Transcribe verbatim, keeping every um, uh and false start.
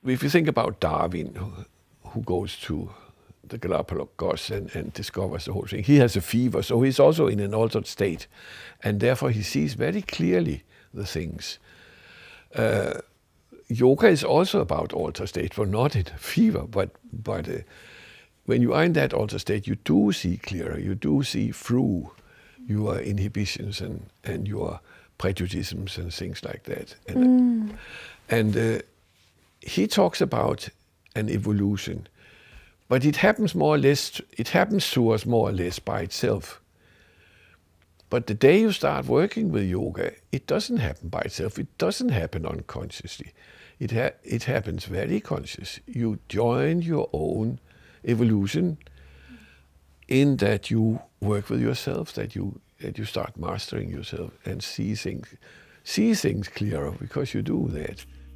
if you think about Darwin, who, who goes to the Galapagos and, and discovers the whole thing, he has a fever, so he's also in an altered state, and therefore he sees very clearly the things. Uh, yoga is also about altered state, but not in fever, but but uh, when you are in that altered state, you do see clearer, you do see through your inhibitions and, and your prejudices and things like that. And, mm. and uh, he talks about an evolution, but it happens more or less, it happens to us more or less by itself. But the day you start working with yoga, it doesn't happen by itself. It doesn't happen unconsciously. It, ha it happens very conscious. You join your own evolution in that you work with yourself, that you that you start mastering yourself and see things, see things clearer because you do that.